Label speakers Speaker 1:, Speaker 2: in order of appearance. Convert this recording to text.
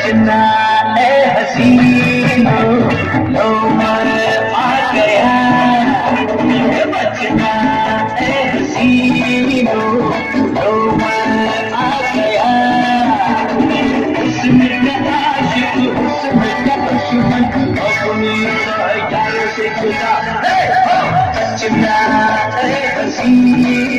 Speaker 1: बचना है हसीनो, लो मर आ गया। बचना है हसीनो, लो मर आ गया। हुस्न का आशिक, हुस्न का दुश्मन, अपनी यारों से जुदा। बचना है हसीनो।